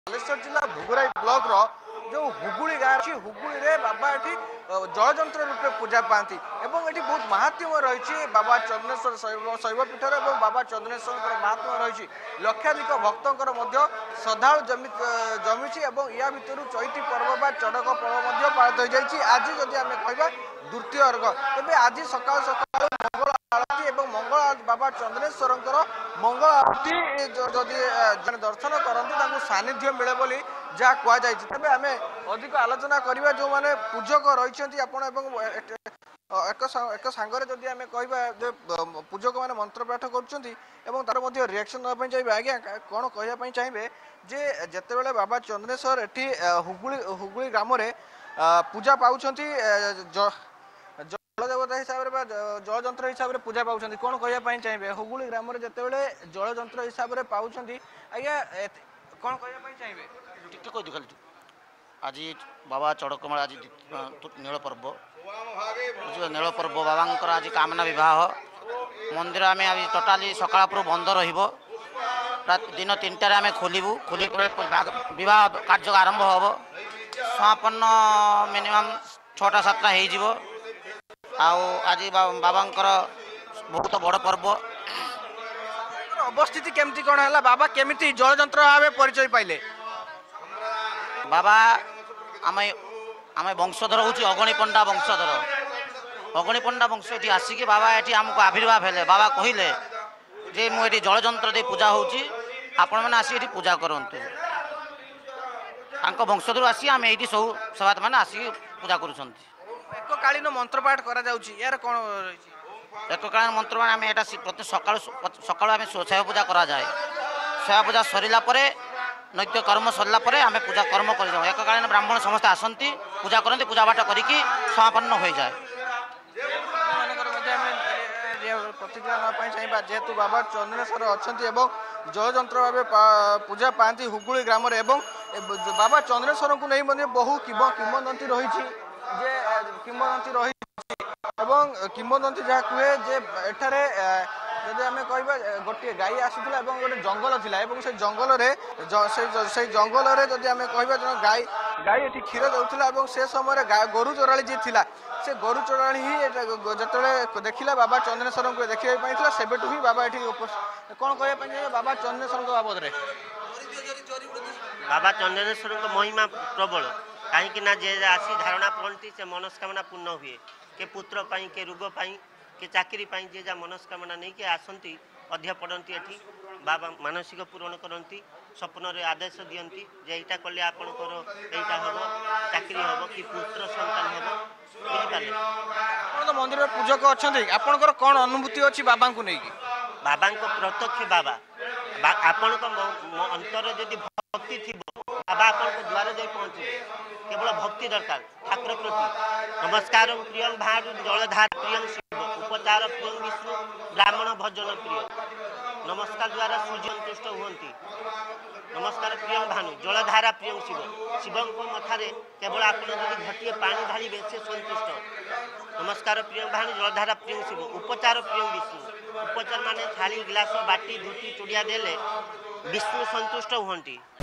बालेश्वर जिला भुगुराई ब्लॉक रो जो हुगुली गाँव अच्छी हुगुली रे बाबा एठी जलजंत्र रूपे पूजा पाती एवं एठी बहुत महात्म्य रही बाबा चंद्रेश्वर शैवपीठर और बाबा चंद्रेश्वर महात्म्य रही लक्षाधिक भक्तर श्रद्धालु जमी या भितर चैती पर्व बा चड़क पर्व पालित हो जाए। आज जदि आम कह द्वितीय अर्घ तेज आज सका सका मंगल आरती और मंगल बाबा चंद्रेश्वर मंगल आरती जदि दर्शन करते सानिध्य मिले बोली जहाँ कहुई तेज आम अधिक आलोचना करवा जो मैंने पूजक रही एक सांगरे जदि आम कह पूजक मैंने मंत्र पाठ कर रिएक्शन नापी चाहिए आज्ञा कौन कहवाई चाहिए जे जिते बाबा चंद्रेश्वर एटी हुगुली ग्राम पूजा पाँच जलदेवता हिसाब से जलजंत्र हिसाब से पूजा पाँच कौन कहवाई चाहिए हुगुली ग्राम जिते जलजंत्र हिसाब से पाँच आज्ञा कौन कहवाई चाहिए टिके कह खाली आज बाबा चढ़कमल आज नील पर्व नील पर्व बाबांकर आज कामना विवाह मंदिर आम आज टोटाली सकाळ बंद दिन 3टार आम खोलू खोल बह कार्य आरंभ हम समापन मिनिमम 6टा 7टा आज बाबांकर बहुत बड़ पर्व अवस्थिति केमती कौन है बाबा केमिति जलजंत्र भाव परिचय पाइले बाबा आम आम वंशधर हूँ अगणी पंडा वंश ये आसिक बाबा ये आमको आविर्भाव हेले बाबा कहले जे मुझे जलजंत्र दे पूजा होची आपण मैंने आसिक पूजा करंतु वंशधर आसी आम ये सब सभात मैंने आसिक पूजा करुँच एककालीन मंत्रपाठ करा यार कौन एककालीन मंत्र आम यहाँ प्रति सका सका शैव पूजा करा जाए शैव पूजा सरला नैत्य कर्म सरला आम पूजा कर्म कर एककालीन ब्राह्मण समस्त आसती पूजा करते पूजा पाठ करके समापन्न हो जाए। प्रतिक्रिया नापी चाहिए जेहेतु बाबा चंद्रेश्वर अच्छा जलजंत्र भाव पूजा पाती हुगुली ग्राम बाबा चंद्रेश्वर को नहीं बहु किंवदंती रही किंवदंती रही किंवदंती जहाँ कहे जे एठारे जदि आम कह गोटे गाई आसूला गोटे जंगल थी से जंगल जंगल जदि आम कह गाई गाई ये क्षीर दूसरा से समय गोरु चोराली जी थी से गोरु चोराली ही जो देखला बाबा चंद्रेश्वर को देखा पाई से ही बाबा ये कौन कहवाई बाबा चंद्रेश्वर बाबद बाबा चंद्रेश्वर महिमा प्रबल कहीं जे आसी धारणा पड़ती से मनस्कामना पूर्ण हुए के पुत्र पाई के रोग पाई के चाकरी पाई जे जा मनस्कामना नहीं के आसती अध्य पड़ती एठी बाबा मानसिक पूरण करती स्वप्न रे आदेश दियंती जे एटा कले आपनकर एटा हबो चाकरी हबो कि पुत्र संतान हबो बुझिपाले तो मंदिर पूजक अछंती आपनकर कोन अनुभूति अछि बाबा को नहीं बाबा को प्रत्यक्ष बाबा आपन को अंतर जदि भक्ति थी बाबा आपन को द्वार जाई पहुंचे केवल भक्ति दरकार ठाकुर प्रति नमस्कार प्रिय भानु जलधार प्रिय शिव उपचार प्रिय विष्णु ब्राह्मण भजन प्रिय नमस्कार द्वारा सूर्य संतुष्ट हुंती नमस्कार प्रिय भानु जलधारा प्रिय शिव शिव को मथारे केवल आपन जदि घटिए पानी ढालिबे से संतुष्ट नमस्कार प्रिय भानु जलधारा प्रिय शिव उपचार प्रिय विष्णु उपचार माने थाली गिलास बाटी धुती चुड़िया देले विष्णु संतुष्ट हुंती।